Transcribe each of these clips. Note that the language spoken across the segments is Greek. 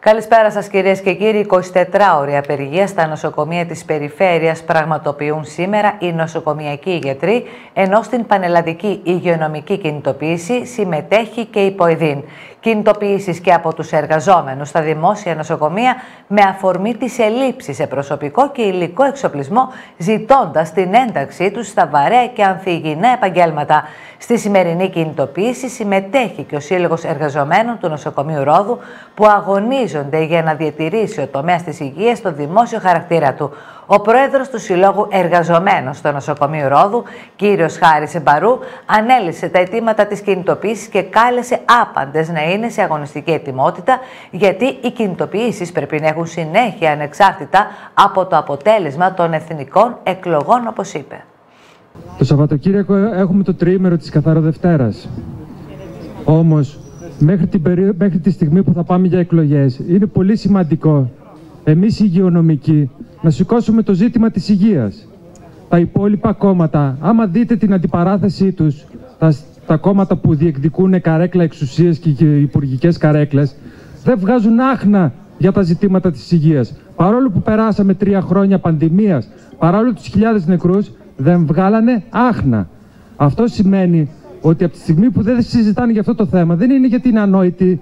Καλησπέρα σας κυρίες και κύριοι. 24ωρη απεργία στα νοσοκομεία της περιφέρειας πραγματοποιούν σήμερα οι νοσοκομιακοί γιατροί, ενώ στην πανελλαδική υγειονομική κινητοποίηση συμμετέχει και η ΠΟΕΔΗΝ. Κινητοποιήσεις και από τους εργαζόμενους στα δημόσια νοσοκομεία με αφορμή τις ελλείψεις σε προσωπικό και υλικό εξοπλισμό, ζητώντας την ένταξή τους στα βαρέα και ανθυγιεινά επαγγέλματα. Στη σημερινή κινητοποίηση συμμετέχει και ο Σύλλογος Εργαζομένων του Νοσοκομείου Ρόδου, που αγωνίζονται για να διατηρήσει ο τομέας της υγείας το δημόσιο χαρακτήρα του. Ο πρόεδρος του Συλλόγου Εργαζομένων στο Νοσοκομείο Ρόδου, κύριος Χάρης Μπαρού, ανέλυσε τα αιτήματα της κινητοποίησης και κάλεσε άπαντες να είναι σε αγωνιστική ετοιμότητα, γιατί οι κινητοποιήσεις πρέπει να έχουν συνέχεια ανεξάρτητα από το αποτέλεσμα των εθνικών εκλογών, όπως είπε. Το Σαββατοκύριακο έχουμε το τριήμερο της Καθαροδευτέρας. Όμως, μέχρι τη στιγμή που θα πάμε για εκλογές, είναι πολύ σημαντικό εμείς οι υγειονομικοί να σηκώσουμε το ζήτημα της υγείας. Τα υπόλοιπα κόμματα, άμα δείτε την αντιπαράθεσή τους, τα κόμματα που διεκδικούν καρέκλα εξουσίες και υπουργικές καρέκλες, δεν βγάζουν άχνα για τα ζητήματα της υγείας. Παρόλο που περάσαμε 3 χρόνια πανδημίας, παρόλο τους χιλιάδες νεκρούς, δεν βγάλανε άχνα. Αυτό σημαίνει ότι από τη στιγμή που δεν συζητάνε για αυτό το θέμα, δεν είναι γιατί είναι ανόητοι,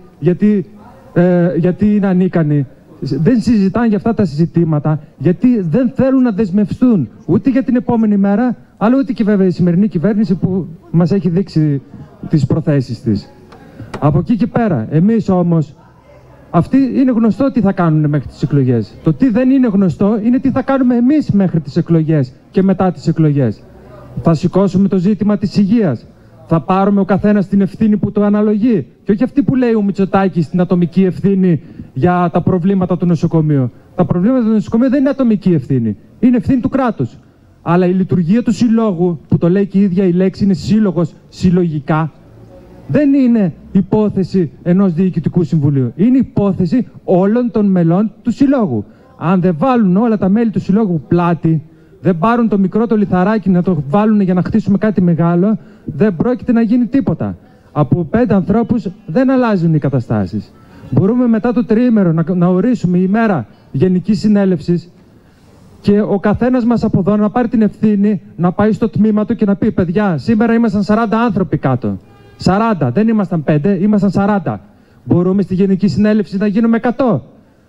γιατί είναι ανίκανοι. Δεν συζητάνε για αυτά τα συζητήματα, γιατί δεν θέλουν να δεσμευτούν ούτε για την επόμενη μέρα, αλλά ούτε και βέβαια η σημερινή κυβέρνηση που μας έχει δείξει τις προθέσεις της. Από εκεί και πέρα, εμείς όμως, αυτοί είναι γνωστό τι θα κάνουν μέχρι τις εκλογές. Το τι δεν είναι γνωστό είναι τι θα κάνουμε εμείς μέχρι τις εκλογές και μετά τις εκλογές. Θα σηκώσουμε το ζήτημα της υγείας. Θα πάρουμε ο καθένας την ευθύνη που του αναλογεί. Και όχι αυτή που λέει ο Μητσοτάκης στην ατομική ευθύνη για τα προβλήματα του νοσοκομείου. Τα προβλήματα του νοσοκομείου δεν είναι ατομική ευθύνη. Είναι ευθύνη του κράτους. Αλλά η λειτουργία του συλλόγου, που το λέει και η ίδια η λέξη, είναι σύλλογος συλλογικά, δεν είναι υπόθεση ενός διοικητικού συμβουλίου. Είναι υπόθεση όλων των μελών του συλλόγου. Αν δεν βάλουν όλα τα μέλη του συλλόγου πλάτη, δεν πάρουν το μικρό το λιθαράκι να το βάλουν για να χτίσουμε κάτι μεγάλο, δεν πρόκειται να γίνει τίποτα. Από 5 ανθρώπους δεν αλλάζουν οι καταστάσεις. Μπορούμε μετά το τριήμερο να ορίσουμε ημέρα γενικής συνέλευσης και ο καθένας μας από εδώ να πάρει την ευθύνη να πάει στο τμήμα του και να πει: παιδιά, σήμερα ήμασταν 40 άνθρωποι κάτω. 40, δεν ήμασταν 5, ήμασταν 40. Μπορούμε στη γενική συνέλευση να γίνουμε 100.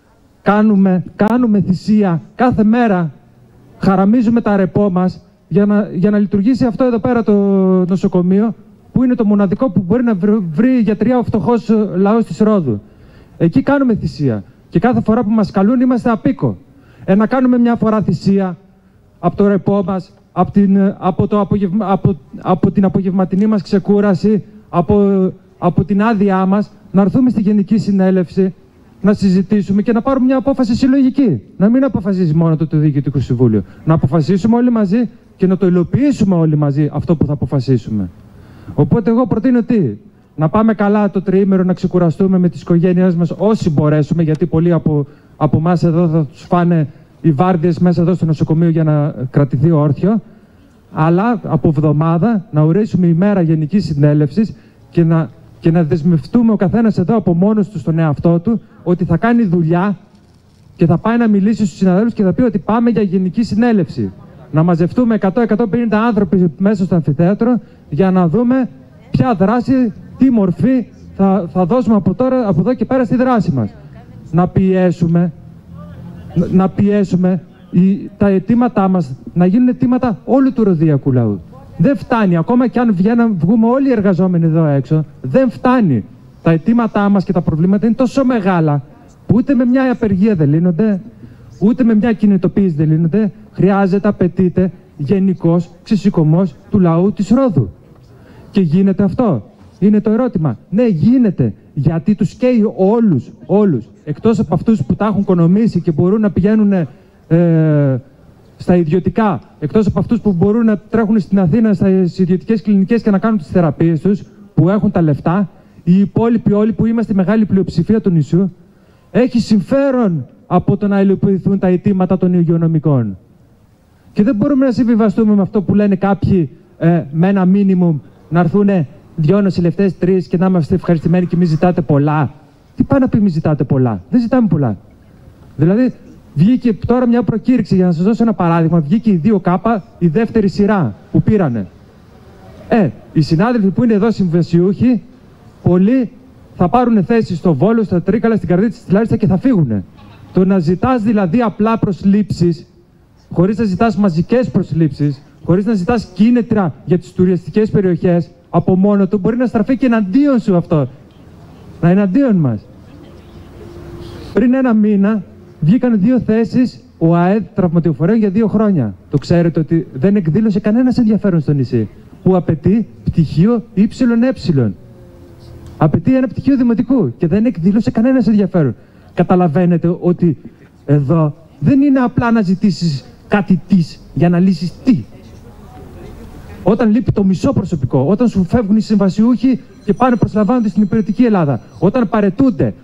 Κάνουμε θυσία κάθε μέρα. Χαραμίζουμε τα ρεπό μας για να λειτουργήσει αυτό εδώ πέρα το νοσοκομείο, που είναι το μοναδικό που μπορεί να βρει γιατριά ο φτωχός λαός της Ρόδου. Εκεί κάνουμε θυσία. Και κάθε φορά που μας καλούν είμαστε απίκο. Να κάνουμε μια φορά θυσία από το ρεπό μας, από την απογευματινή μας ξεκούραση, από την άδειά μας, να έρθουμε στη Γενική Συνέλευση, να συζητήσουμε και να πάρουμε μια απόφαση συλλογική. Να μην αποφασίζει μόνο το Διοικητικό Συμβούλιο. Να αποφασίσουμε όλοι μαζί και να το υλοποιήσουμε όλοι μαζί αυτό που θα αποφασίσουμε. Οπότε εγώ προτείνω να πάμε καλά το τριήμερο, να ξεκουραστούμε με τις οικογένειές μας όσοι μπορέσουμε, γιατί πολλοί από εμάς εδώ θα τους φάνε οι βάρδιες μέσα εδώ στο νοσοκομείο για να κρατηθεί όρθιο. Αλλά από εβδομάδα να ορίσουμε ημέρα Γενικής Συνέλευσης και να δεσμευτούμε ο καθένας εδώ από μόνος του στον εαυτό του ότι θα κάνει δουλειά και θα πάει να μιλήσει στους συναδέλφους και θα πει ότι πάμε για Γενική Συνέλευση. Να μαζευτούμε 100-150 άνθρωποι μέσα στο αμφιθέατρο για να δούμε ποια δράση, τι μορφή θα δώσουμε από εδώ και πέρα στη δράση μας. Να πιέσουμε τα αιτήματά μας να γίνουν αιτήματα όλου του ροδιακού λαού. Δεν φτάνει, ακόμα και αν βγούμε όλοι οι εργαζόμενοι εδώ έξω, δεν φτάνει. Τα αιτήματά μας και τα προβλήματα είναι τόσο μεγάλα που ούτε με μια απεργία δεν λύνονται, ούτε με μια κινητοποίηση δεν λύνονται. Χρειάζεται, απαιτείται γενικός ξεσηκωμός του λαού της Ρόδου. Και γίνεται αυτό. Είναι το ερώτημα. Ναι, γίνεται. Γιατί τους καίει όλους. Εκτός από αυτούς που τα έχουν οικονομήσει και μπορούν να πηγαίνουν στα ιδιωτικά, εκτός από αυτούς που μπορούν να τρέχουν στην Αθήνα στις ιδιωτικές κλινικές και να κάνουν τις θεραπείες τους, που έχουν τα λεφτά, οι υπόλοιποι όλοι που είμαστε μεγάλη πλειοψηφία του νησιού, έχει συμφέρον από το να υλοποιηθούν τα αιτήματα των υγειονομικών. Και δεν μπορούμε να συμβιβαστούμε με αυτό που λένε κάποιοι με ένα μίνιμουμ, να έρθουν 2 νοσηλευτές, 3 και να είμαστε ευχαριστημένοι και μη ζητάτε πολλά. Τι πάει να πει, μη ζητάτε πολλά? Δεν ζητάμε πολλά. Δηλαδή, βγήκε τώρα μια προκήρυξη, για να σας δώσω ένα παράδειγμα, βγήκε η 2K, η δεύτερη σειρά που πήρανε. Οι συνάδελφοι που είναι εδώ συμβασιούχοι, πολλοί θα πάρουν θέση στο Βόλο, στα Τρίκαλα, στην Καρδίτσα, στη Λάρισα και θα φύγουν. Το να ζητάς δηλαδή απλά προσλήψεις, χωρίς να ζητάς μαζικές προσλήψεις, χωρίς να ζητάς κίνητρα για τις τουριστικές περιοχές, από μόνο του μπορεί να στραφεί και εναντίον σου αυτό. Να είναι εναντίον μας. Πριν ένα μήνα βγήκαν 2 θέσεις ο ΑΕΔ τραυματιοφορέων για 2 χρόνια. Το ξέρετε ότι δεν εκδήλωσε κανένας ενδιαφέρον στο νησί, που απαιτεί πτυχίο ύψιλον. Απαιτεί ένα πτυχίο δημοτικού και δεν εκδήλωσε κανένας ενδιαφέρον. Καταλαβαίνετε ότι εδώ δεν είναι απλά να ζητήσεις κάτι για να λύσεις τι. Όταν λείπει το μισό προσωπικό, όταν σου φεύγουν οι συμβασιούχοι και πάνε προσλαμβάνονται στην υπηρετική Ελλάδα, όταν παρετούνται,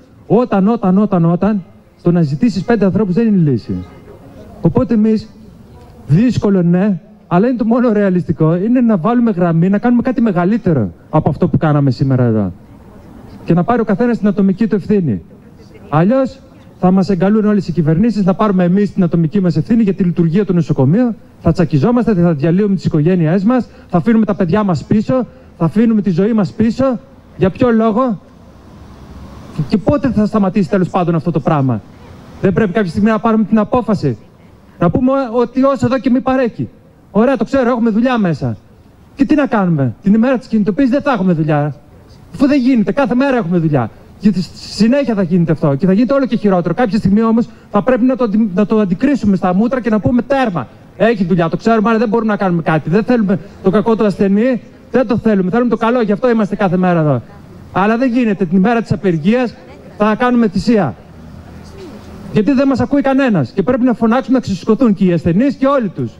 όταν, το να ζητήσεις 5 ανθρώπους δεν είναι λύση. Οπότε εμείς, δύσκολο ναι, αλλά είναι το μόνο ρεαλιστικό, είναι να βάλουμε γραμμή, να κάνουμε κάτι μεγαλύτερο από αυτό που κάναμε σήμερα εδώ. Και να πάρει ο καθένας την ατομική του ευθύνη. Αλλιώς θα μας εγκαλούν όλες οι κυβερνήσεις να πάρουμε εμείς την ατομική μας ευθύνη για τη λειτουργία του νοσοκομείου, θα τσακιζόμαστε, θα διαλύουμε τις οικογένειές μας, θα αφήνουμε τα παιδιά μας πίσω, θα αφήνουμε τη ζωή μας πίσω. Για ποιο λόγο? Και πότε θα σταματήσει τέλος πάντων αυτό το πράγμα? Δεν πρέπει κάποια στιγμή να πάρουμε την απόφαση? Να πούμε ότι όσο εδώ και μη παρέχει. Ωραία, το ξέρω, έχουμε δουλειά μέσα. Και τι να κάνουμε? Την ημέρα της κινητοποίησης δεν θα έχουμε δουλειά. Αφού δεν γίνεται, κάθε μέρα έχουμε δουλειά. Και συνέχεια θα γίνεται αυτό και θα γίνεται όλο και χειρότερο. Κάποια στιγμή όμως θα πρέπει να το αντικρίσουμε στα μούτρα και να πούμε τέρμα. Έχει δουλειά, το ξέρουμε, αλλά δεν μπορούμε να κάνουμε κάτι. Δεν θέλουμε το κακό του ασθενή, δεν το θέλουμε. Θέλουμε το καλό, γι' αυτό είμαστε κάθε μέρα εδώ. Αλλά δεν γίνεται. Την ημέρα της απεργίας θα κάνουμε θυσία. Γιατί δεν μας ακούει κανένας και πρέπει να φωνάξουμε να ξεσηκωθούν και οι ασθενείς και όλοι τους.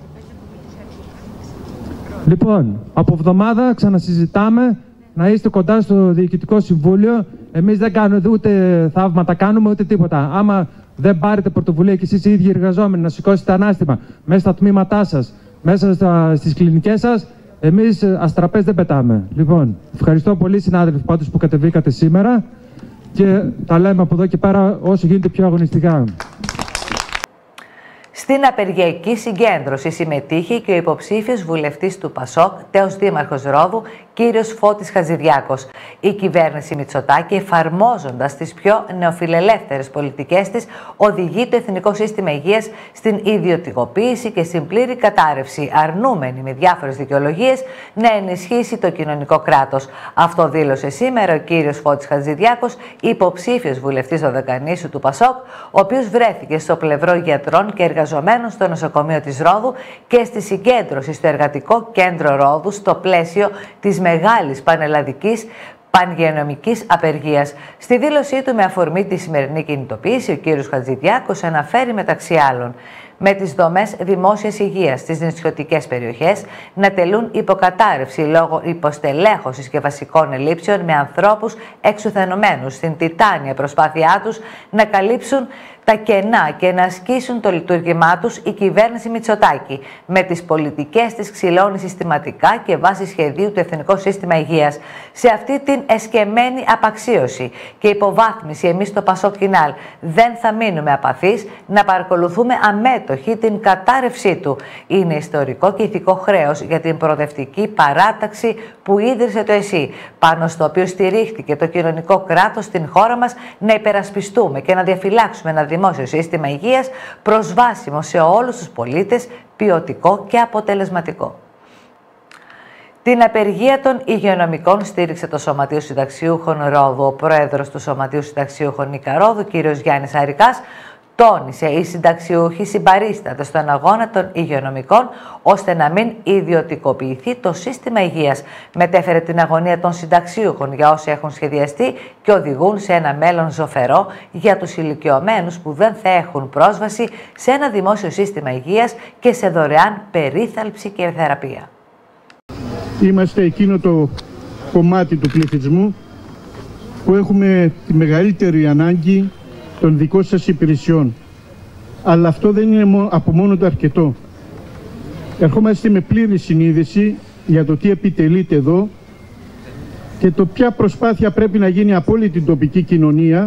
Λοιπόν, από εβδομάδα ξανασυζητάμε να είστε κοντά στο Διοικητικό Συμβούλιο. Εμείς δεν κάνουμε ούτε θαύματα, κάνουμε ούτε τίποτα. Άμα δεν πάρετε πρωτοβουλία και εσείς οι ίδιοι εργαζόμενοι να σηκώσετε ανάστημα μέσα στα τμήματά σας, μέσα στις κλινικές σας, εμείς αστραπές δεν πετάμε. Λοιπόν, ευχαριστώ πολύ συνάδελφοι πάντως που κατεβήκατε σήμερα και τα λέμε από εδώ και πέρα όσο γίνεται πιο αγωνιστικά. Στην απεργιακή συγκέντρωση συμμετείχε και ο υποψήφιος βουλευτής του ΠΑΣΟΚ, τέος δήμαρχος Ρόδου, κύριος Φώτης Χατζηδιάκος. Η κυβέρνηση Μητσοτάκη, εφαρμόζοντας τις πιο νεοφιλελεύθερες πολιτικές της, οδηγεί το Εθνικό Σύστημα Υγείας στην ιδιωτικοποίηση και στην πλήρη κατάρρευση, αρνούμενη με διάφορες δικαιολογίες να ενισχύσει το κοινωνικό κράτος. Αυτό δήλωσε σήμερα ο κύριος Φώτης Χατζηδιάκος, υποψήφιος βουλευτής του Δεκανήσου του ΠΑΣΟΚ, ο οποίος βρέθηκε στο πλευρό γιατρών και εργαζομένων στο νοσοκομείο της Ρόδου και στη συγκέντρωση στο Εργατικό Κέντρο Ρόδου στο πλαίσιο της μεγάλης πανελλαδικής πανγενομικής απεργίας. Στη δήλωσή του με αφορμή τη σημερινή κινητοποίηση, ο κύριος Χατζηδιάκος αναφέρει μεταξύ άλλων με τις δομές δημόσιας υγείας στις νησιωτικές περιοχές να τελούν υποκατάρρευση λόγω υποστελέχωσης και βασικών ελλείψεων, με ανθρώπους εξουθενωμένους στην τιτάνια προσπάθειά τους να καλύψουν τα κενά και να ασκήσουν το λειτουργήμά τους η κυβέρνηση Μητσοτάκη. Με τις πολιτικές της ξυλώνει συστηματικά και βάσει σχεδίου του Εθνικό Σύστημα Υγείας. Σε αυτή την εσκεμμένη απαξίωση και υποβάθμιση, εμείς στο ΠΑΣΟΚ Κινάλ δεν θα μείνουμε απαθείς να παρακολουθούμε αμέτωχοι την κατάρρευσή του. Είναι ιστορικό και ηθικό χρέος για την προοδευτική παράταξη που ίδρυσε το ΕΣΥ, πάνω στο οποίο στηρίχθηκε το κοινωνικό κράτος στην χώρα μας, να υπερασπιστούμε και να διαφυλάξουμε ένα δημόσιο σύστημα υγείας προσβάσιμο σε όλους τους πολίτες, ποιοτικό και αποτελεσματικό. Την απεργία των υγειονομικών στήριξε το Σωματείο Συνταξιούχων Ρόδου. Ο πρόεδρος του Σωματείου Συνταξιούχων Νίκα Ρόδου, κ. Γιάννης Αρικάς, τόνισε οι συνταξιούχοι συμπαρίστανται στον αγώνα των υγειονομικών ώστε να μην ιδιωτικοποιηθεί το σύστημα υγείας. Μετέφερε την αγωνία των συνταξιούχων για όσοι έχουν σχεδιαστεί και οδηγούν σε ένα μέλλον ζωφερό για τους ηλικιωμένους που δεν θα έχουν πρόσβαση σε ένα δημόσιο σύστημα υγείας και σε δωρεάν περίθαλψη και θεραπεία. Είμαστε εκείνο το κομμάτι του πληθυσμού που έχουμε τη μεγαλύτερη ανάγκη των δικών σας υπηρεσιών. Αλλά αυτό δεν είναι από μόνο το αρκετό. Ερχόμαστε με πλήρη συνείδηση για το τι επιτελείται εδώ και το ποια προσπάθεια πρέπει να γίνει από όλη την τοπική κοινωνία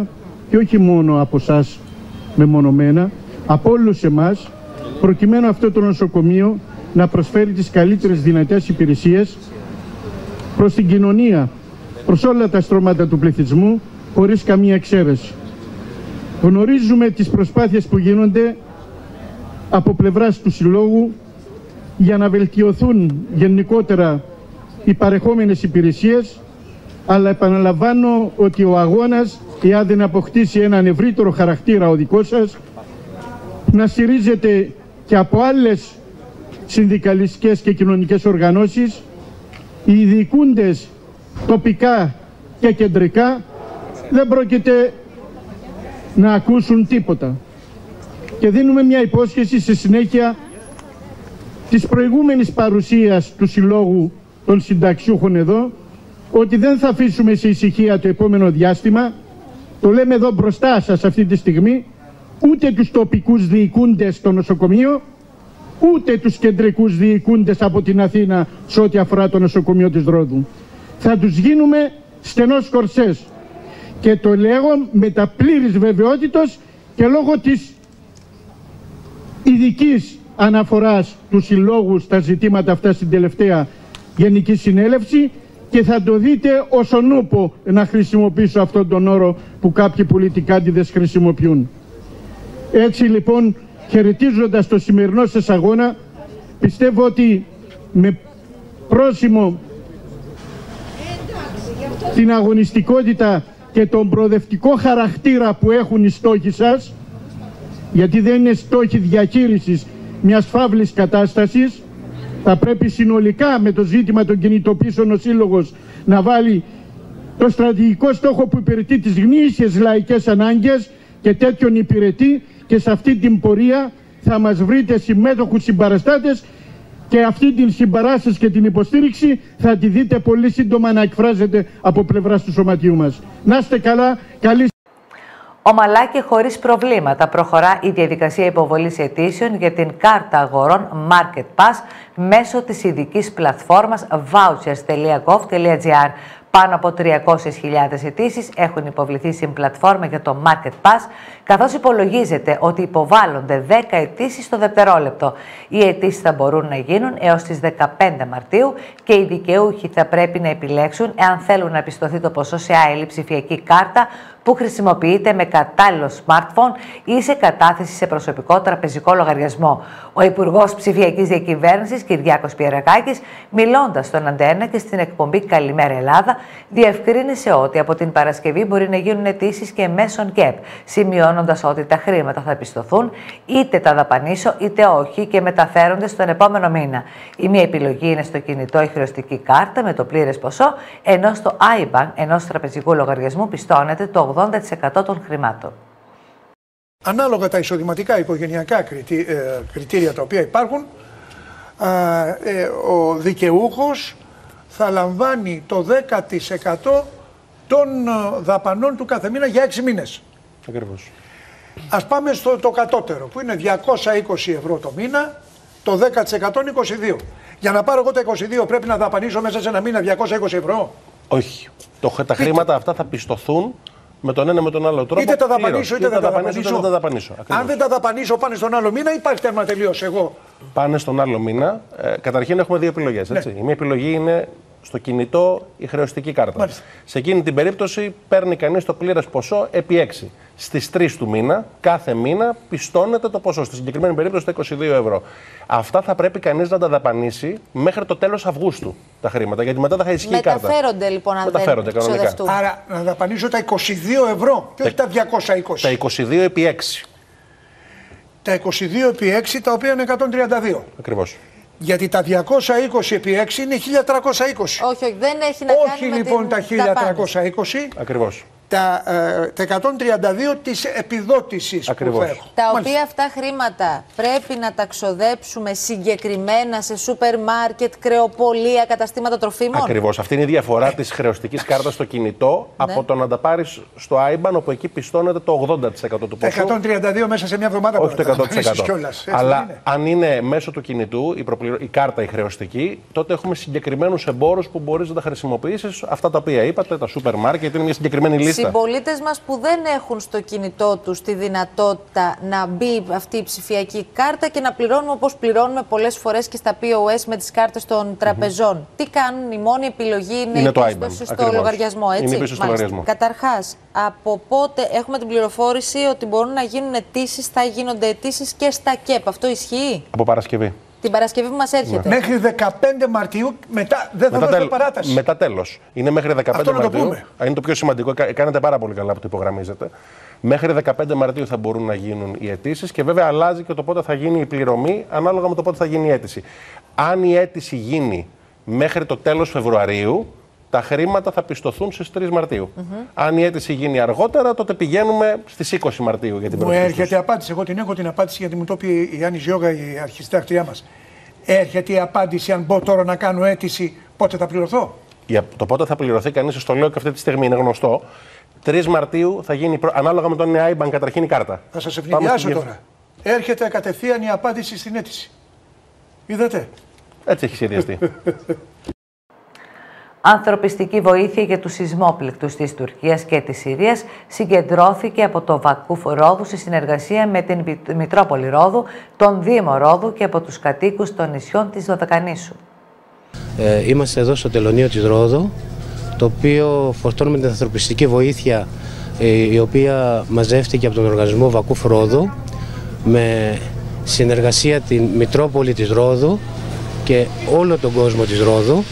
και όχι μόνο από εσάς μεμονωμένα, από όλους εμάς, προκειμένου αυτό το νοσοκομείο να προσφέρει τις καλύτερες δυνατές υπηρεσίες προς την κοινωνία, προς όλα τα στρώματα του πληθυσμού, χωρίς καμία εξαίρεση. Γνωρίζουμε τις προσπάθειες που γίνονται από πλευράς του Συλλόγου για να βελτιωθούν γενικότερα οι παρεχόμενες υπηρεσίες, αλλά επαναλαμβάνω ότι ο αγώνας, εάν δεν αποκτήσει έναν ευρύτερο χαρακτήρα ο δικός σας, να στηρίζεται και από άλλες συνδικαλιστικές και κοινωνικές οργανώσεις, οι ειδικούντες τοπικά και κεντρικά δεν πρόκειται να ακούσουν τίποτα. Και δίνουμε μια υπόσχεση σε συνέχεια της προηγούμενης παρουσίας του Συλλόγου των Συνταξιούχων εδώ, ότι δεν θα αφήσουμε σε ησυχία το επόμενο διάστημα, το λέμε εδώ μπροστά σας αυτή τη στιγμή, ούτε τους τοπικούς διοικούντες στο νοσοκομείο, ούτε τους κεντρικούς διοικούντες από την Αθήνα σε ό,τι αφορά το νοσοκομείο της Ρόδου. Θα τους γίνουμε στενός κορσές. Και το λέγω με τα πλήρης βεβαιότητος και λόγω της ειδικής αναφοράς του Συλλόγου στα ζητήματα αυτά στην τελευταία Γενική Συνέλευση, και θα το δείτε ως ονούπο, να χρησιμοποιήσω αυτόν τον όρο που κάποιοι πολιτικάντιδες χρησιμοποιούν. Έτσι λοιπόν, χαιρετίζοντας το σημερινό σας αγώνα, πιστεύω ότι με πρόσημο την αγωνιστικότητα και τον προοδευτικό χαρακτήρα που έχουν οι στόχοι σας, γιατί δεν είναι στόχοι διαχείρισης μιας φαύλης κατάστασης, θα πρέπει συνολικά με το ζήτημα των κινητοποίησεων ο Σύλλογος να βάλει το στρατηγικό στόχο που υπηρετεί τις γνήσιες λαϊκές ανάγκες, και τέτοιον υπηρετεί, και σε αυτή την πορεία θα μας βρείτε συμμέτοχους συμπαραστάτες, και αυτή την συμπαράσταση και την υποστήριξη θα τη δείτε πολύ σύντομα να εκφράζεται από πλευράς του σωματείου μας. Να είστε καλά, καλή. Ομαλά και χωρίς προβλήματα προχωρά η διαδικασία υποβολής αιτήσεων για την κάρτα αγορών Market Pass μέσω της ειδικής πλατφόρμας vouchers.gov.gr. Πάνω από 300.000 αιτήσεις έχουν υποβληθεί στην πλατφόρμα για το Market Pass, καθώς υπολογίζεται ότι υποβάλλονται 10 αιτήσεις το δευτερόλεπτο. Οι αιτήσεις θα μπορούν να γίνουν έως τις 15 Μαρτίου και οι δικαιούχοι θα πρέπει να επιλέξουν εάν θέλουν να πιστωθεί το ποσό σε άειλη ψηφιακή κάρτα που χρησιμοποιείται με κατάλληλο smartphone ή σε κατάθεση σε προσωπικό τραπεζικό λογαριασμό. Ο Υπουργός Ψηφιακής Διακυβέρνησης Κυριάκος Πιερακάκης, μιλώντας στον Αντένα και στην εκπομπή Καλημέρα Ελλάδα, διευκρίνησε ότι από την Παρασκευή μπορεί να γίνουν αιτήσεις και μέσω ΚΕΠ, σημειώνοντας ότι τα χρήματα θα πιστωθούν, είτε τα δαπανίσω είτε όχι, και μεταφέρονται στον επόμενο μήνα. Η μία επιλογή είναι στο κινητό η χρεωστική κάρτα με το πλήρες ποσό, ενώ στο iBank ενός τραπεζικού λογαριασμού πιστώνεται το 80% των χρημάτων. Ανάλογα τα εισοδηματικά οικογενειακά κριτήρια τα οποία υπάρχουν, ο δικαιούχος θα λαμβάνει το 10% των δαπανών του κάθε μήνα για 6 μήνες. Ακριβώς. Ας πάμε στο το κατώτερο που είναι 220 ευρώ το μήνα, το 10% είναι 22. Για να πάρω εγώ τα 22 πρέπει να δαπανίσω μέσα σε ένα μήνα 220 ευρώ. Όχι. Τα χρήματα αυτά θα πιστωθούν με τον ένα με τον άλλο τρόπο. Είτε τα δαπανίσω είτε δεν τα δαπανίσω. Αν δεν τα δαπανίσω, πάνε στον άλλο μήνα ή υπάρχει τέρμα τελείως εγώ. Πάνε στον άλλο μήνα. Καταρχήν έχουμε δύο επιλογές. Ναι. Η μία επιλογή είναι στο κινητό η χρεωστική κάρτα. Μάλιστα. Σε εκείνη την περίπτωση παίρνει κανείς το πλήρες ποσό επί 6. Στις 3 του μήνα, κάθε μήνα πιστώνεται το ποσό. Στη συγκεκριμένη περίπτωση τα 22 ευρώ. Αυτά θα πρέπει κανείς να τα δαπανίσει μέχρι το τέλος Αυγούστου τα χρήματα. Γιατί μετά θα ισχύει η κάρτα. Μεταφέρονται λοιπόν, αν δεν ξοδευτούν. Άρα να δαπανίσω τα 22 ευρώ και όχι τα 220. Τα 22 επί 6. Τα 22 επί 6 τα οποία είναι 132. Ακριβώς. Γιατί τα 220 επί 6 είναι 1320. Όχι, δεν έχει να κάνει με λοιπόν τα 1320. Ακριβώς. Τα 132 της επιδότησης που θα έχω. Τα οποία αυτά χρήματα πρέπει να τα ξοδέψουμε συγκεκριμένα σε σούπερ μάρκετ, κρεοπολία, καταστήματα τροφίμων. Ακριβώς. Αυτή είναι η διαφορά της χρεωστικής κάρτας στο κινητό από το να τα πάρεις στο iBank, όπου εκεί πιστώνεται το 80% του ποσού. Τα 132 μέσα σε μια εβδομάδα. Όχι το 100%. Αλλά αν είναι μέσω του κινητού η κάρτα η χρεωστική, τότε έχουμε συγκεκριμένους εμπόρους που μπορείς να τα χρησιμοποιήσεις. Αυτά τα οποία είπατε, τα σούπερ μάρκετ, είναι μια συγκεκριμένη λίστα. συμπολίτες μας που δεν έχουν στο κινητό τους τη δυνατότητα να μπει αυτή η ψηφιακή κάρτα και να πληρώνουμε όπως πληρώνουμε πολλές φορές και στα POS με τις κάρτες των τραπεζών. Τι κάνουν, η μόνη επιλογή είναι η πίστοση στο λογαριασμό, έτσι? Είναι στο λογαριασμό. Καταρχάς, από πότε έχουμε την πληροφόρηση ότι μπορούν να γίνουν αιτήσεις, θα γίνονται αιτήσεις και στα ΚΕΠ? Αυτό ισχύει? Από Παρασκευή. Την Παρασκευή που μας έρχεται. Μέχρι 15 Μαρτίου, μετά δεν θα δώσετε παράταση. Μετά τέλος. Είναι μέχρι 15 Μαρτίου. Είναι το πιο σημαντικό. Κάνετε πάρα πολύ καλά που το υπογραμμίζετε. Μέχρι 15 Μαρτίου θα μπορούν να γίνουν οι αιτήσεις και βέβαια αλλάζει και το πότε θα γίνει η πληρωμή ανάλογα με το πότε θα γίνει η αίτηση. Αν η αίτηση γίνει μέχρι το τέλος Φεβρουαρίου, τα χρήματα θα πιστωθούν στις 3 Μαρτίου. Αν η αίτηση γίνει αργότερα, τότε πηγαίνουμε στις 20 Μαρτίου για την πρώτη. Μου έρχεται απάντηση. Εγώ την έχω την απάντηση γιατί μου το είπε η Άννη Ζιώγα, η αρχιστάκτριά μας. Έρχεται η απάντηση αν μπω τώρα να κάνω αίτηση, πότε θα πληρωθώ? Το πότε θα πληρωθεί κανείς, στο λέω και αυτή τη στιγμή είναι γνωστό. 3 Μαρτίου θα γίνει, ανάλογα με τον IBAN καταρχήν η κάρτα. Θα σας ευνηδιάσω τώρα. Έρχεται κατευθείαν η απάντηση στην αίτηση. Είδατε? Έτσι έχει σχεδιαστεί. Ανθρωπιστική βοήθεια για τους σεισμόπληκτους της Τουρκίας και της Συρίας συγκεντρώθηκε από το Βακούφ Ρόδου σε συνεργασία με την Μητρόπολη Ρόδου, τον Δήμο Ρόδου και από τους κατοίκους των νησιών της Δωδεκανήσου. Είμαστε εδώ στο τελωνείο της Ρόδου, το οποίο φορτώνουμε την ανθρωπιστική βοήθεια η οποία μαζεύτηκε από τον οργανισμό Βακούφ Ρόδου με συνεργασία την Μητρόπολη της Ρόδου και όλο τον κόσμο της Ρόδου.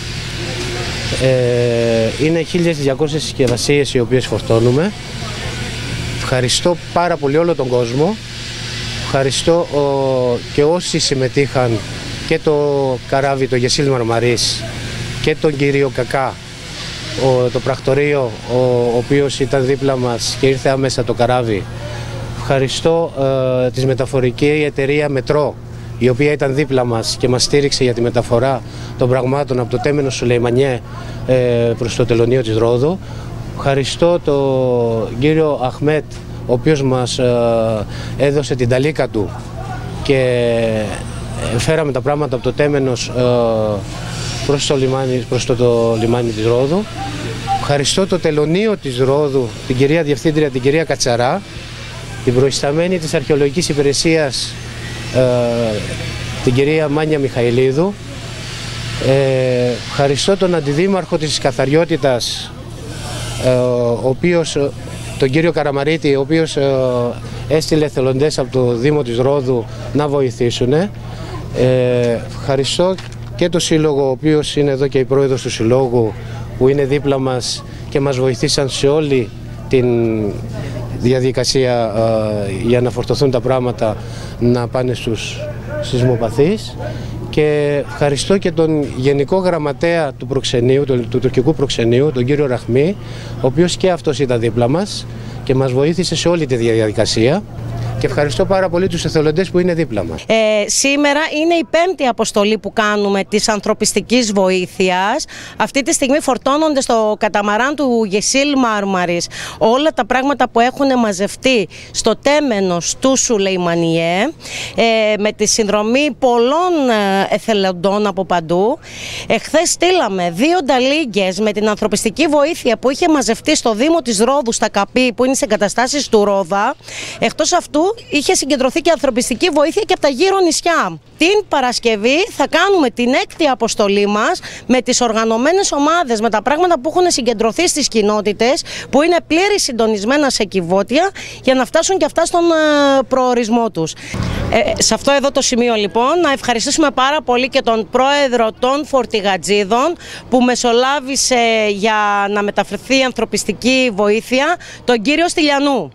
Είναι 1.200 συσκευασίες οι οποίες φορτώνουμε. Ευχαριστώ πάρα πολύ όλο τον κόσμο. Ευχαριστώ και όσοι συμμετείχαν, και το καράβι, το Γεσίλ Μαρμαρίς, και τον κύριο Κακά, το πρακτορείο, ο οποίος ήταν δίπλα μας και ήρθε άμεσα το καράβι. Ευχαριστώ τη μεταφορική εταιρεία Μετρό, η οποία ήταν δίπλα μας και μας στήριξε για τη μεταφορά των πραγμάτων από το Τέμενο Σουλεϊμανιέ προς το τελωνείο της Ρόδου. Ευχαριστώ τον κύριο Αχμέτ, ο οποίος μας έδωσε την ταλίκα του και φέραμε τα πράγματα από το Τέμενος προς το λιμάνι της Ρόδου. Ευχαριστώ το τελωνείο της Ρόδου, την κυρία Διευθύντρια, την κυρία Κατσαρά, την προϊσταμένη της Αρχαιολογικής Υπηρεσίας, την κυρία Μάνια Μιχαηλίδου. Ευχαριστώ τον Αντιδήμαρχο της Καθαριότητας, τον κύριο Καραμαρίτη, ο οποίος έστειλε εθελοντές από το Δήμο της Ρόδου να βοηθήσουν. Ευχαριστώ και το Σύλλογο, ο οποίος είναι εδώ και η πρόεδρος του Συλλόγου, που είναι δίπλα μας και μας βοηθήσαν σε όλη την διαδικασία για να φορτωθούν τα πράγματα να πάνε στους σεισμοπαθείς. Και ευχαριστώ και τον Γενικό Γραμματέα του προξενείου, του τουρκικού προξενείου, τον κύριο Ραχμή, ο οποίος και αυτός ήταν δίπλα μας και μας βοήθησε σε όλη τη διαδικασία. Και ευχαριστώ πάρα πολύ τους εθελοντές που είναι δίπλα μας. Σήμερα είναι η 5η αποστολή που κάνουμε της ανθρωπιστικής βοήθειας. Αυτή τη στιγμή φορτώνονται στο καταμαράν του Γεσίλ Μάρμαρης όλα τα πράγματα που έχουν μαζευτεί στο Τέμενος του Σουλεϊμανιέ, με τη συνδρομή πολλών εθελοντών από παντού. Εχθές στείλαμε 2 νταλίγκες με την ανθρωπιστική βοήθεια που είχε μαζευτεί στο Δήμο της Ρόδου, στα Καπί, που είναι σε εγκαταστάσεις του Ρόδα. Εκτός αυτού είχε συγκεντρωθεί και ανθρωπιστική βοήθεια και από τα γύρω νησιά. Την Παρασκευή θα κάνουμε την 6η αποστολή μας με τις οργανωμένες ομάδες, με τα πράγματα που έχουν συγκεντρωθεί στις κοινότητες, που είναι πλήρη συντονισμένα σε κυβότια, για να φτάσουν και αυτά στον προορισμό τους. Σε αυτό εδώ το σημείο λοιπόν να ευχαριστήσουμε πάρα πολύ και τον πρόεδρο των Φορτηγατζίδων που μεσολάβησε για να μεταφερθεί ανθρωπιστική βοήθεια, τον κύριο Στυλιανού.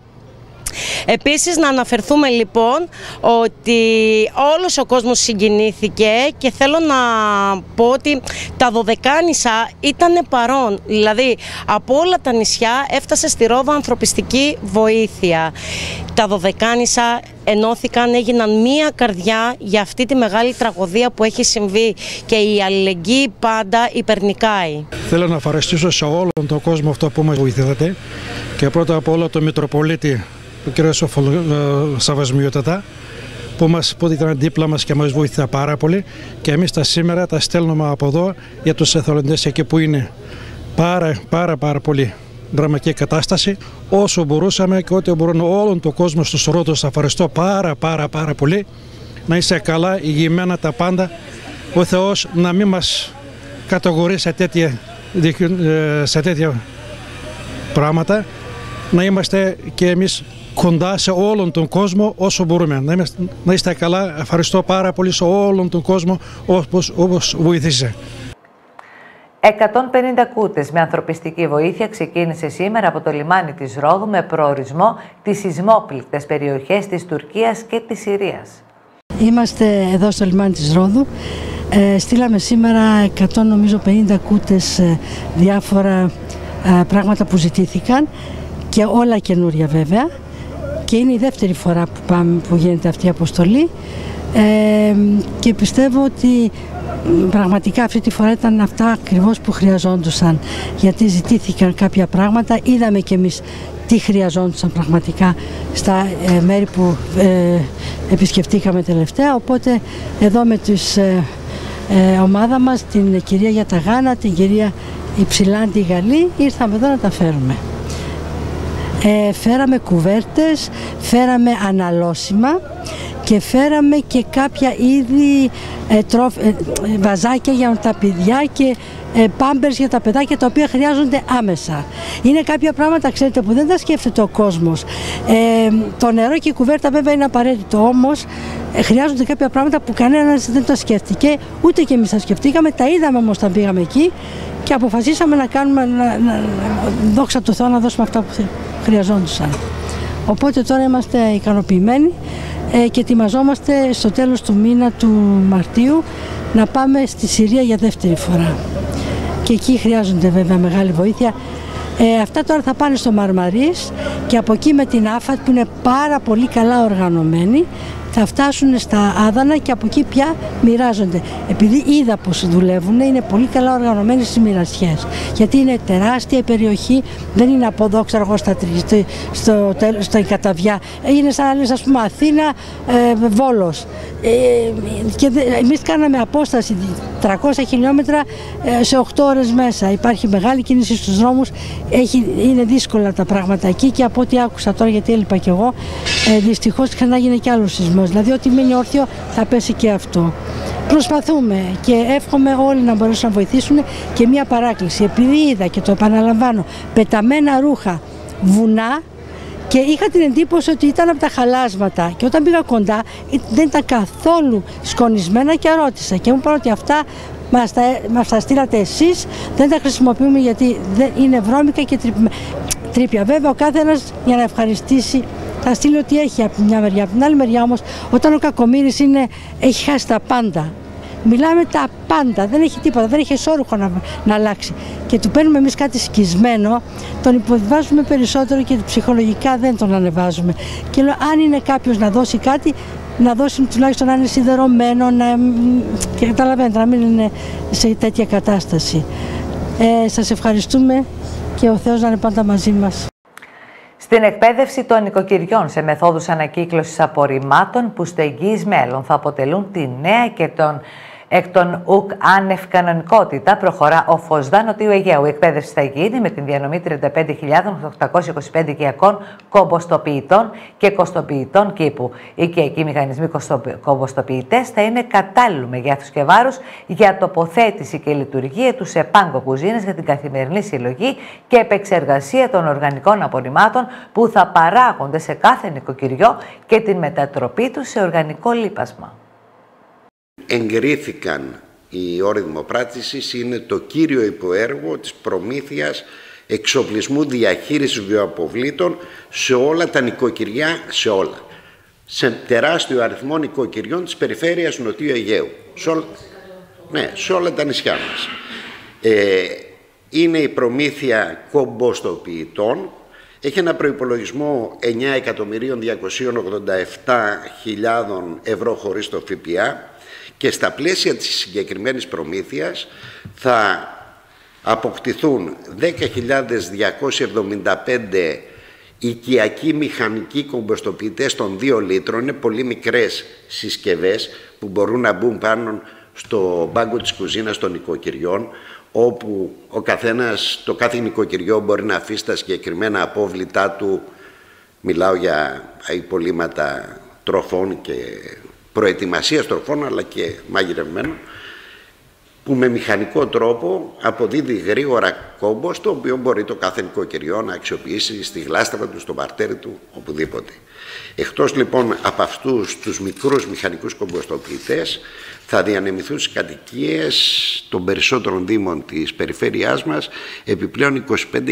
Επίσης να αναφερθούμε λοιπόν ότι όλος ο κόσμος συγκινήθηκε και θέλω να πω ότι τα Δωδεκάνησα ήταν παρόν, δηλαδή από όλα τα νησιά έφτασε στη Ρόδο ανθρωπιστική βοήθεια. Τα Δωδεκάνησα ενώθηκαν, έγιναν μία καρδιά για αυτή τη μεγάλη τραγωδία που έχει συμβεί και η αλληλεγγύη πάντα υπερνικάει. Θέλω να ευχαριστήσω σε όλον τον κόσμο αυτό που μας βοηθήσατε και πρώτα απ' όλα τον Μητροπολίτη, ο κ. Σαββασμιώτατα, που ήταν δίπλα μας και μας βοήθησε πάρα πολύ, και εμείς τα σήμερα τα στέλνουμε από εδώ για τους εθελοντές εκεί που είναι. Πάρα πολύ. δραματική κατάσταση. Όσο μπορούσαμε και ό,τι μπορούν όλον τον κόσμο στους Ρόδους, ευχαριστώ πάρα πολύ. Να είστε καλά, υγιειμένα τα πάντα. Ο Θεός να μην μας κατηγορεί σε τέτοια πράγματα. Να είμαστε και εμείς κοντά σε όλον τον κόσμο όσο μπορούμε. Να είστε καλά. Ευχαριστώ πάρα πολύ σε όλον τον κόσμο όπως βοηθήσε. 150 κούτες με ανθρωπιστική βοήθεια ξεκίνησε σήμερα από το λιμάνι της Ρόδου με προορισμό τις σεισμόπληκτες περιοχές της Τουρκίας και της Συρίας. Είμαστε εδώ στο λιμάνι της Ρόδου. Στείλαμε σήμερα 150 κούτες, διάφορα πράγματα που ζητήθηκαν και όλα καινούρια βέβαια. Και είναι η δεύτερη φορά που γίνεται αυτή η αποστολή και πιστεύω ότι πραγματικά αυτή τη φορά ήταν αυτά ακριβώς που χρειαζόντουσαν, γιατί ζητήθηκαν κάποια πράγματα, είδαμε κι εμείς τι χρειαζόντουσαν πραγματικά στα μέρη που επισκεφτήκαμε τελευταία, οπότε εδώ με τις ομάδα μας, την κυρία Γιαταγάνα, την κυρία Υψηλάντη Γαλλή, ήρθαμε εδώ να τα φέρουμε. Φέραμε κουβέρτες, φέραμε αναλώσιμα και φέραμε και κάποια είδη βαζάκια για τα παιδιά και πάμπερς για τα παιδάκια, τα οποία χρειάζονται άμεσα. Είναι κάποια πράγματα, ξέρετε, που δεν τα σκέφτεται ο κόσμος. Το νερό και η κουβέρτα βέβαια είναι απαραίτητο, όμως χρειάζονται κάποια πράγματα που κανένας δεν το σκέφτηκε, ούτε και εμείς τα σκεφτήκαμε, τα είδαμε όμως όταν πήγαμε εκεί και αποφασίσαμε να κάνουμε, δόξα τω Θεώ, να δώσουμε αυτά που χρειαζόντουσαν. Οπότε τώρα είμαστε ικανοποιημένοι και ετοιμαζόμαστε στο τέλος του μήνα του Μαρτίου να πάμε στη Συρία για δεύτερη φορά. Και εκεί χρειάζονται βέβαια μεγάλη βοήθεια. Αυτά τώρα θα πάνε στο Μαρμαρίς και από εκεί με την ΑΦΑΤ, που είναι πάρα πολύ καλά οργανωμένοι, θα φτάσουν στα Άδανα και από εκεί πια μοιράζονται. Επειδή είδα πως δουλεύουν, είναι πολύ καλά οργανωμένοι στις μοιρασιές. Γιατί είναι τεράστια η περιοχή, δεν είναι από εδώ, ξέρω εγώ, στο Καταβιά. Είναι σαν να λες, ας πούμε, Αθήνα, Βόλος. Και εμείς κάναμε απόσταση 300 χιλιόμετρα σε 8 ώρες μέσα. Υπάρχει μεγάλη κίνηση στους δρόμους, είναι δύσκολα τα πράγματα εκεί και από ό,τι άκουσα τώρα, γιατί έλειπα κι εγώ, δυστυχώς ξανά γίνει κι άλλο σεισμός. Δηλαδή ό,τι μείνει όρθιο θα πέσει και αυτό. Προσπαθούμε και εύχομαι όλοι να μπορέσουν να βοηθήσουν. Και μία παράκληση, επειδή είδα και το επαναλαμβάνω, πεταμένα ρούχα, βουνά, και είχα την εντύπωση ότι ήταν από τα χαλάσματα και όταν πήγα κοντά δεν ήταν καθόλου σκονισμένα και ρώτησα και μου είπαν ότι αυτά μας τα στείλατε εσείς, δεν τα χρησιμοποιούμε γιατί δεν είναι βρώμικα και τρύπια. Βέβαια ο κάθε ένας για να ευχαριστήσει θα στείλει ό,τι έχει από μια μεριά. Από την άλλη μεριά όμως, όταν ο κακομοίρης έχει χάσει τα πάντα, μιλάμε τα πάντα, δεν έχει τίποτα, δεν έχει εσώρουχο να αλλάξει. Και του παίρνουμε εμείς κάτι σκισμένο, τον υποβιβάζουμε περισσότερο και ψυχολογικά δεν τον ανεβάζουμε. Και λέω, αν είναι κάποιος να δώσει κάτι, να δώσει τουλάχιστον να είναι σιδερωμένο, και καταλαβαίνετε, να μην είναι σε τέτοια κατάσταση. Σας ευχαριστούμε και ο Θεός να είναι πάντα μαζί μας. Στην εκπαίδευση των νοικοκυριών σε μεθόδους ανακύκλωσης απορριμμάτων που στο εγγύης μέλλον θα αποτελούν τη νέα και εκ των ουκ άνευ κανονικότητα, προχωρά ο Φωσδά Νοτιού Αιγαίου. Η εκπαίδευση θα γίνει με την διανομή 35.825 οικιακών κομποστοποιητών και κοστοποιητών κήπου. Οι οικιακοί μηχανισμοί κομποστοποιητές θα είναι κατάλληλου μεγέθους και βάρους για τοποθέτηση και λειτουργία τους σε πάγκο κουζίνες για την καθημερινή συλλογή και επεξεργασία των οργανικών απορριμμάτων που θα παράγονται σε κάθε νοικοκυριό και την μετατροπή τους σε οργανικό λίπασμα. Εγκρίθηκαν οι όροι δημοπράτησης, είναι το κύριο υποέργο της προμήθειας εξοπλισμού διαχείρισης βιοαποβλήτων σε όλα τα νοικοκυριά, σε τεράστιο αριθμό νοικοκυριών της περιφέρειας Νοτιού Αιγαίου, σε όλα τα νησιά μας. Είναι η προμήθεια κομποστοποιητών, έχει ένα προϋπολογισμό 9.287.000 ευρώ χωρίς το ΦΠΑ. Και στα πλαίσια της συγκεκριμένης προμήθειας θα αποκτηθούν 10.275 οικιακοί μηχανικοί κομποστοποιητές των 2 λίτρων. Είναι πολύ μικρές συσκευές που μπορούν να μπουν πάνω στο πάγκο της κουζίνας των νοικοκυριών, όπου ο καθένας, το κάθε νοικοκυριό μπορεί να αφήσει τα συγκεκριμένα απόβλητά του, μιλάω για υπολείμματα τροφών και προετοιμασίας τροφών, αλλά και μαγειρευμένων, που με μηχανικό τρόπο αποδίδει γρήγορα κόμποστ, το οποίο μπορεί το κάθε νοικοκυριό να αξιοποιήσει στη γλάστρα του, στο παρτέρι του, οπουδήποτε. Εκτός λοιπόν από αυτούς τους μικρούς μηχανικούς κομποστοποιητές, θα διανεμηθούν στις κατοικίες των περισσότερων δήμων της περιφέρειάς μας επιπλέον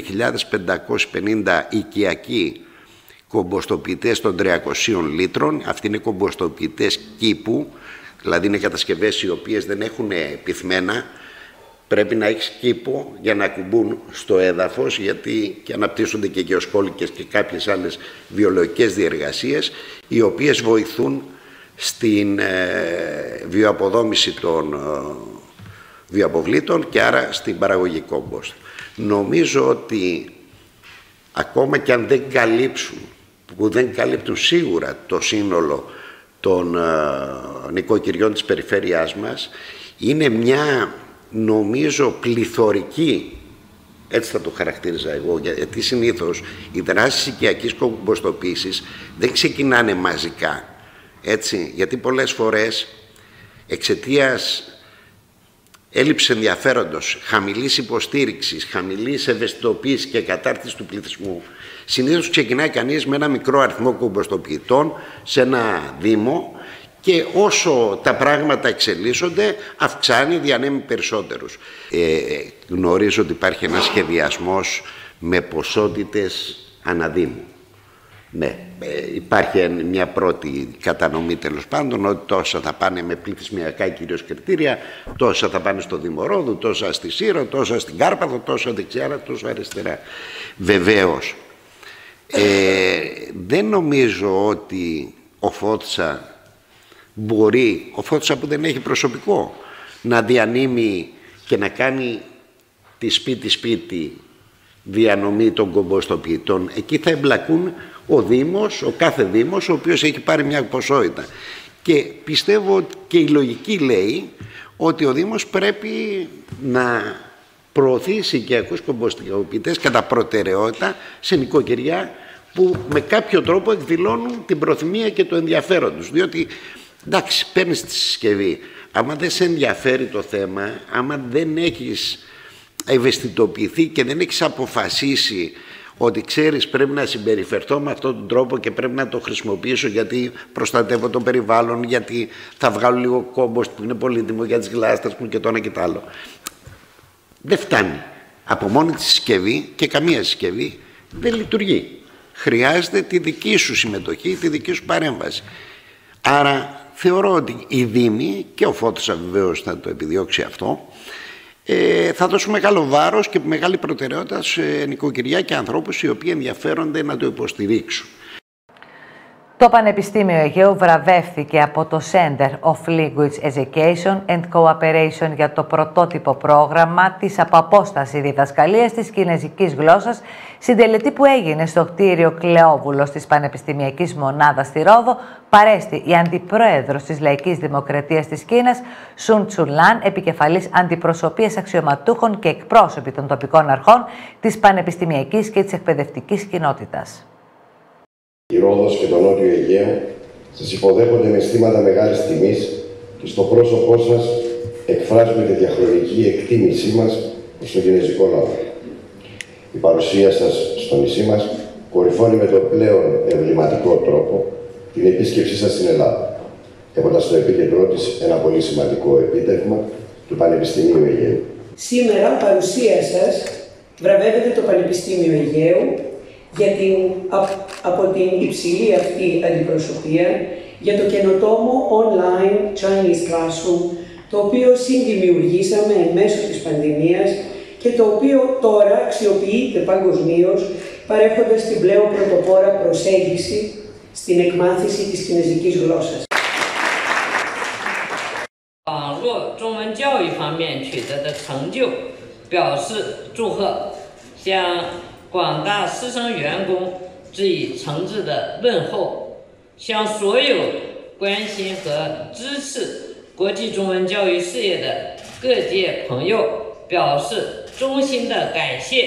25.550 οικιακοί κομποστοποιητές των 300 λίτρων. Αυτοί είναι κομποστοποιητές κήπου, δηλαδή είναι κατασκευές οι οποίες δεν έχουν πυθμένα. Πρέπει να έχεις κήπο για να κουμπούν στο έδαφος, γιατί και αναπτύσσονται και γεωσκόλικες και κάποιες άλλες βιολογικές διεργασίες, οι οποίες βοηθούν στην βιοαποδόμηση των βιοαποβλήτων και άρα στην παραγωγή κόμποστ. Νομίζω ότι ακόμα και αν δεν καλύψουν, που δεν καλύπτουν σίγουρα το σύνολο των νοικοκυριών της περιφέρειάς μας, είναι μια, νομίζω, πληθωρική, έτσι θα το χαρακτήριζα εγώ, γιατί συνήθως οι δράσεις οικιακής κομποστοποίησης δεν ξεκινάνε μαζικά, έτσι, γιατί πολλές φορές εξαιτίας έλλειψης ενδιαφέροντος, χαμηλής υποστήριξης, χαμηλής ευαισθητοποίησης και κατάρτισης του πληθυσμού, συνήθως ξεκινάει κανείς με ένα μικρό αριθμό κομποστοποιητών σε ένα δήμο και όσο τα πράγματα εξελίσσονται αυξάνει, διανέμει περισσότερους. Γνωρίζω ότι υπάρχει ένας σχεδιασμός με ποσότητες αναδήμου. Ναι, υπάρχει μια πρώτη κατανομή τέλος πάντων, ότι τόσα θα πάνε με πληθυσμιακά κυρίως κριτήρια, τόσα θα πάνε στο Δημορόδου, τόσα στη Σύρο, τόσα στην Κάρπαθο, τόσα δεξιά, τόσα αριστερά. Βεβαίως, δεν νομίζω ότι ο Φώτσα μπορεί, ο Φώτσα που δεν έχει προσωπικό, να διανύμει και να κάνει τη σπίτι-σπίτι διανομή των κομποστοποιητών. Εκεί θα εμπλακούν ο Δήμος, ο κάθε Δήμος, ο οποίος έχει πάρει μια ποσότητα. Και πιστεύω ότι και η λογική λέει ότι ο Δήμος πρέπει να προωθήσει οικιακούς κομποστοποιητές κατά προτεραιότητα σε νοικοκυριά που με κάποιο τρόπο εκδηλώνουν την προθυμία και το ενδιαφέρον τους. Διότι, εντάξει, παίρνεις τη συσκευή, άμα δεν σε ενδιαφέρει το θέμα, άμα δεν έχεις ευαισθητοποιηθεί και δεν έχεις αποφασίσει ότι ξέρεις πρέπει να συμπεριφερθώ με αυτόν τον τρόπο και πρέπει να το χρησιμοποιήσω γιατί προστατεύω το περιβάλλον, γιατί θα βγάλω λίγο κόμποστ που είναι πολύτιμο για τις γλάστρες μου και το ένα και το άλλο. Δεν φτάνει. Από μόνη τη συσκευή, και καμία συσκευή δεν λειτουργεί. Χρειάζεται τη δική σου συμμετοχή, τη δική σου παρέμβαση. Άρα θεωρώ ότι οι Δήμοι, και ο Φώτης βεβαίως θα το επιδιώξει αυτό, θα δώσουν μεγάλο βάρος και μεγάλη προτεραιότητα σε νοικοκυριά και ανθρώπους οι οποίοι ενδιαφέρονται να το υποστηρίξουν. Το Πανεπιστήμιο Αιγαίου βραβεύθηκε από το Center of Language Education and Cooperation για το πρωτότυπο πρόγραμμα της αποπόσταση διδασκαλίας της κινεζικής γλώσσας στην τελετή που έγινε στο κτίριο Κλεόβουλος της Πανεπιστημιακής Μονάδας στη Ρόδο. Παρέστη η Αντιπρόεδρος της Λαϊκής Δημοκρατίας της Κίνας, Σουν Τσουλάν, επικεφαλής αντιπροσωπείας αξιωματούχων και εκπρόσωποι των τοπικών αρχών της πανεπιστημιακής και της εκπαιδευτικής κοινότητας. Η Ρόδος και το Νότιο Αιγαίο σας υποδέχονται με αισθήματα μεγάλης τιμής και στο πρόσωπό σας εκφράζουμε τη διαχρονική εκτίμησή μας προς τον κινεζικό λαό. Η παρουσία σας στο νησί μας κορυφώνει με τον πλέον εμβληματικό τρόπο την επίσκεψή σας στην Ελλάδα, έχοντας στο επίκεντρό της ένα πολύ σημαντικό επίτευγμα του Πανεπιστημίου Αιγαίου. Σήμερα παρουσία σας βραβεύεται το Πανεπιστήμιο Αιγαίου από την υψηλή αυτή αντιπροσωπεία για το καινοτόμο online Chinese Classroom, το οποίο συνδημιουργήσαμε εν μέσω της πανδημίας και το οποίο τώρα αξιοποιείται παγκοσμίως, παρέχοντας την πλέον πρωτοπόρα προσέγγιση στην εκμάθηση της κινεζικής γλώσσας. 网络中文教育方面取得的成就表示祝贺，向广大师生员工致以诚挚的问候，向所有关心和支持国际中文教育事业的各界朋友表示衷心的感谢。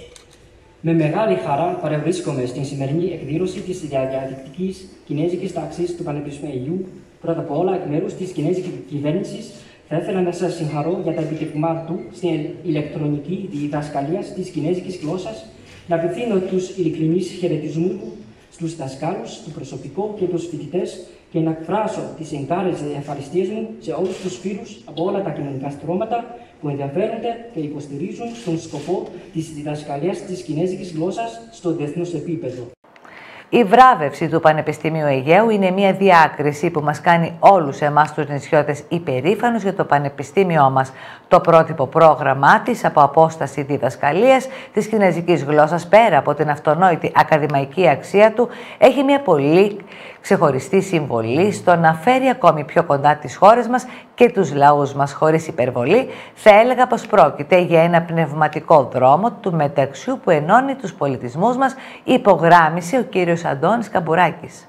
Με μεγάλη χαρά παρευρίσκομαι στην σημερινή εκδήλωση της διαδικτικής κινέζικης τάξης του Πανεπιστημίου. Πρώτα απ' όλα, εκ μέρους της κινέζικης κυβέρνησης, θα ήθελα να σας συγχαρώ για τα επιτεύγματά του στην ηλεκτρονική διδασκαλία της κινέζικης γλώσσας, να απευθύνω τους ειλικρινείς χαιρετισμούς μου στους δασκάλους, το προσωπικό και τους φοιτητές και να εκφράσω τις εγκάρες ευχαριστίες μου σε όλους τους φίλους από όλα τα κοινωνικά στρώματα που ενδιαφέρονται και υποστηρίζουν τον σκοπό της διδασκαλίας της κινέζικης γλώσσας στο διεθνές επίπεδο. Η βράβευση του Πανεπιστημίου Αιγαίου είναι μια διάκριση που μας κάνει όλους εμάς τους νησιώτες υπερήφανους για το πανεπιστήμιό μας. Το πρότυπο πρόγραμμά της από απόσταση διδασκαλίας της κινέζικης γλώσσας, πέρα από την αυτονόητη ακαδημαϊκή αξία του, έχει μια πολύ ξεχωριστή συμβολή στο να φέρει ακόμη πιο κοντά τις χώρες μας και τους λαούς μας. Χωρίς υπερβολή, θα έλεγα πως πρόκειται για ένα πνευματικό δρόμο του μεταξιού που ενώνει τους πολιτισμούς μας, υπογράμμισε ο κύριος Αντώνης Καμπουράκης.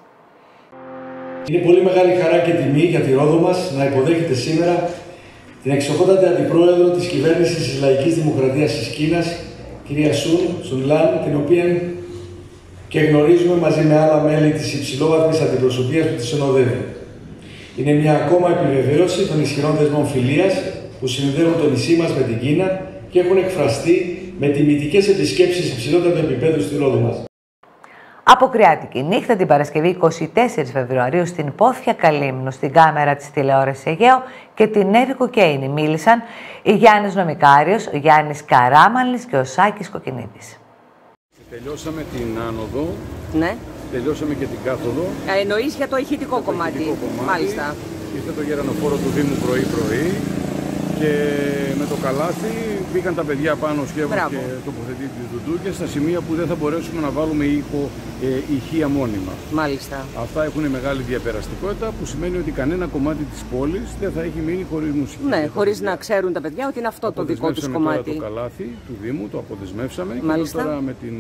Είναι πολύ μεγάλη χαρά και τιμή για τη Ρόδο μας να υποδέχεται σήμερα την εξοχότατη αντιπρόεδρο της κυβέρνησης της Λαϊκής Δημοκρατίας της Κίνας, κυρία Σουν Λαν, την οποία και γνωρίζουμε μαζί με άλλα μέλη της υψηλόβαθμης αντιπροσωπείας που τη συνοδεύει. Είναι μια ακόμα επιβεβαίωση των ισχυρών δεσμών φιλίας που συνδέουν το νησί μας με την Κίνα και έχουν εκφραστεί με τιμητικές επισκέψεις υψηλότατου επίπεδου στη Ρόδο μας. Αποκριάτικη νύχτα την Παρασκευή 24 Φεβρουαρίου στην Πόθια Καλύμνου, στην κάμερα της τηλεόρασης Αιγαίο και την Εύη Κουκέινη μίλησαν η Γιάννης Νομικάριος, ο Γιάννης Καράμανλης και ο Σάκης Κοκκινίδης. Τελειώσαμε την άνοδο, ναι. Τελειώσαμε και την κάθοδο. Εννοείς για το ηχητικό κομμάτι, μάλιστα. Ήρθε το γερανοφόρο του Δήμου πρωί-πρωί και με το καλάθι μπήκαν τα παιδιά πάνω σκεύος και τοποθετεί τις δουντούκες στα σημεία που δεν θα μπορέσουμε να βάλουμε ηχεία μόνιμα. Μάλιστα. Αυτά έχουν μεγάλη διαπεραστικότητα που σημαίνει ότι κανένα κομμάτι της πόλης δεν θα έχει μείνει χωρίς μουσική. Ναι, χωρίς να ξέρουν τα παιδιά ότι είναι αυτό το δικό τους κομμάτι. Τώρα το καλάθι του Δήμου, το αποδεσμεύσαμε. Μάλιστα. Και τώρα με την...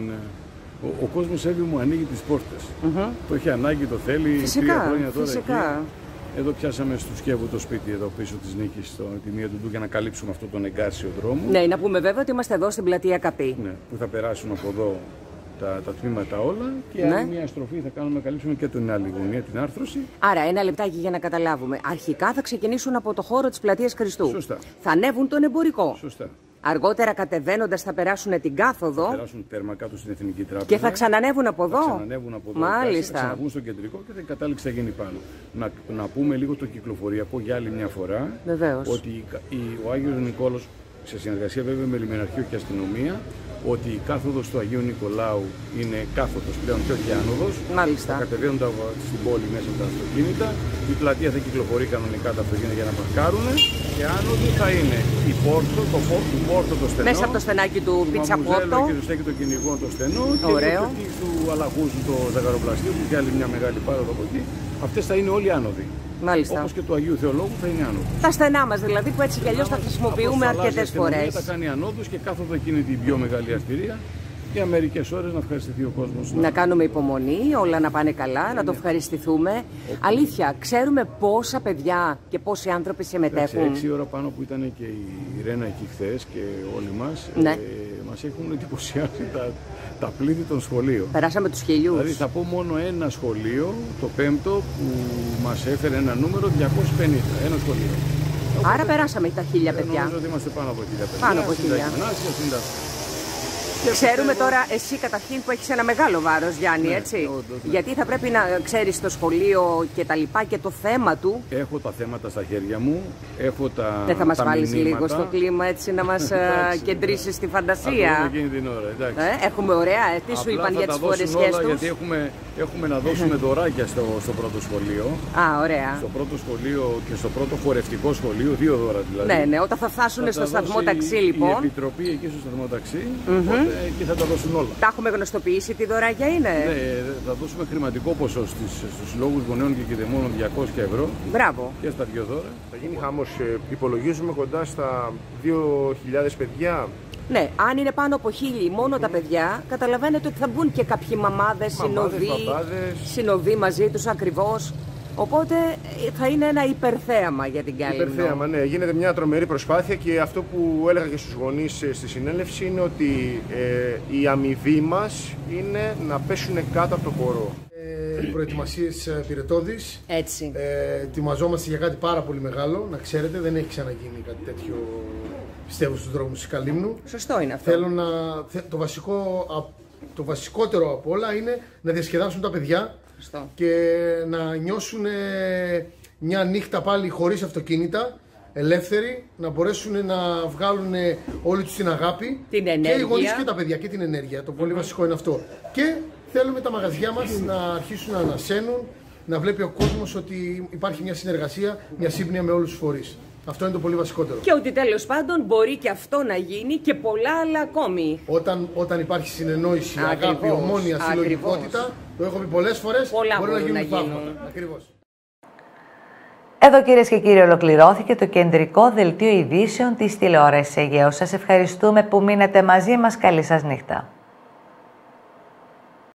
Ο κόσμος Εύη μου ανοίγει τις πόρτες. Το έχει ανάγκη, το θέλει. Φυσικά, 3 χρόνια τώρα φυσικά. Εκεί. Εδώ πιάσαμε στο Σκεύου το σπίτι εδώ πίσω της Νίκης, τη Μία Ντουντού, για να καλύψουμε αυτόν τον εγκάρσιο δρόμο. Ναι, να πούμε βέβαια ότι είμαστε εδώ στην πλατεία Καπή. Ναι, που θα περάσουν από εδώ τα τμήματα όλα και άλλη μια στροφή θα κάνουμε να καλύψουμε και την άλλη γωνία, την άρθρωση. Άρα, ένα λεπτάκι για να καταλάβουμε. Αρχικά θα ξεκινήσουν από το χώρο της πλατείας Χριστού. Σωστά. Θα ανέβουν τον εμπορικό. Σωστά. Αργότερα κατεβαίνοντας θα περάσουν την κάθοδο. Θα περάσουν τέρμα κάτω στην Εθνική Τράπεζα. Και θα ξανανεύουν από εδώ. Θα ξανανεύουν από εδώ. Μάλιστα. Θα ξαναβγούν στο κεντρικό και την κατάληξη θα γίνει πάνω. Να πούμε λίγο το κυκλοφοριακό για άλλη μια φορά. Βεβαίως. Ότι ο Άγιος Νικόλος, σε συνεργασία βέβαια με λιμεναρχείο και αστυνομία, ότι η κάθοδος του Αγίου Νικολάου είναι κάθοδος πλέον και όχι άνοδος. Μάλιστα. Θα κατεβαίνουν στην πόλη μέσα από τα αυτοκίνητα. Η πλατεία θα κυκλοφορεί κανονικά τα αυτοκίνητα για να παρκάρουν. Και άνοδοι θα είναι η πόρτο, το στενό. Μέσα από το στενάκι του Πίτσα Πόρτο. Και το στέκει το κυνηγό το στενό. Ωραίο. Και το του Αλαχούζου το ζαχαροπλαστείο που και άλλη μια μεγάλη πάροδο από εκεί. Αυτές θα είναι όλοι άνοδοι. Μάλιστα. Όπως και του Αγίου Θεολόγου θα είναι άνοδο. Τα στενά μας δηλαδή που έτσι κι αλλιώς τα χρησιμοποιούμε αρκετές φορές. Θα κάνει ανόδους και κάθοδο εκείνη την πιο μεγάλη αρτηρία για μερικές ώρες να ευχαριστηθεί ο κόσμος. Να κάνουμε υπομονή, όλα να πάνε καλά, να το ευχαριστηθούμε. Αλήθεια, ξέρουμε πόσα παιδιά και πόσοι άνθρωποι συμμετέχουν. 6 ώρα πάνω που ήταν και η Ρένα εκεί χθες και όλοι μας, ναι. Μας έχουν εντυπωσιάσει τα πλήθη των σχολείων. Περάσαμε τους 1000. Δηλαδή θα πω μόνο ένα σχολείο, το 5ο, που μας έφερε ένα νούμερο 250, ένα σχολείο. Άρα περάσαμε τα 1000 παιδιά. Νομίζω ότι είμαστε πάνω από 1000 παιδιά. Πάνω από 1000. Ξέρουμε τώρα εσύ καταρχήν που έχεις ένα μεγάλο βάρος, Γιάννη, ναι, έτσι. Όντως, ναι. Γιατί θα πρέπει να ξέρεις το σχολείο και τα λοιπά και το θέμα του. Έχω τα θέματα στα χέρια μου, έχω τα δεν θα μας βάλεις μηνύματα. Λίγο στο κλίμα έτσι να μας κεντρίσεις στη φαντασία. Εκείνη την ώρα, έχουμε ωραία, τι σου είπαν για τις φορεσιές τους. Γιατί έχουμε να δώσουμε δωράκια στο πρώτο σχολείο. Α, ωραία. Στο πρώτο σχολείο και στο πρώτο χορευτικό σχολείο, 2 δώρα δηλαδή. Ναι, ναι, όταν θα φτάσουν στο σταθμό ταξί λοιπόν. Η Επιτροπή εκεί στο σταθμό ταξί. Εκεί θα τα δώσουν όλα. Τα έχουμε γνωστοποιήσει τι δωράκια είναι. Ναι, θα δώσουμε χρηματικό ποσό στους συλλόγους γονέων και κηδεμόνων 200 ευρώ. Μπράβο. Και στα 2 δώρα. Θα γίνει χαμός, υπολογίζουμε κοντά στα 2.000 παιδιά. Ναι, αν είναι πάνω από 1000 μόνο τα παιδιά, καταλαβαίνετε ότι θα μπουν και κάποιοι μαμάδες, συνοδοί μαζί τους ακριβώς. Οπότε θα είναι ένα υπερθέαμα για την Κάλυμνο. Υπερθέαμα, ναι. Γίνεται μια τρομερή προσπάθεια και αυτό που έλεγα και στους γονείς στη συνέλευση είναι ότι η αμοιβή μας είναι να πέσουν κάτω από το χορό. Προετοιμασίες πυρετώδης. Έτσι. Ετοιμαζόμαστε για κάτι πάρα πολύ μεγάλο, να ξέρετε, δεν έχει ξαναγίνει κάτι τέτοιο, πιστεύω, στους δρόμους της Καλύμνου. Σωστό είναι αυτό. Θέλω το βασικότερο από όλα είναι να διασκεδάσουν τα παιδιά. Σωστό. Και να νιώσουν μια νύχτα πάλι χωρίς αυτοκίνητα, ελεύθεροι, να μπορέσουν να βγάλουν όλη τους την αγάπη. Την ενέργεια. Και οι γονείς και τα παιδιά και την ενέργεια. Το πολύ βασικό είναι αυτό. Και θέλουμε τα μαγαζιά μας να αρχίσουν να ανασένουν, να βλέπει ο κόσμος ότι υπάρχει μια συνεργασία, μια σύμπνοια με όλους τους φορείς. Αυτό είναι το πολύ βασικότερο. Και ότι τέλος πάντων μπορεί και αυτό να γίνει και πολλά άλλα ακόμη. Όταν υπάρχει συνεννόηση, αγάπη, ομόνοια, συλλογικότητα, το έχω πει πολλές φορές, πολλά μπορεί να γίνουν θαύματα. Ακριβώς. Εδώ, κυρίες και κύριοι, ολοκληρώθηκε το κεντρικό δελτίο ειδήσεων της τηλεόρασης Αιγαίου. Σας ευχαριστούμε που μείνατε μαζί μας. Καλή σας νύχτα.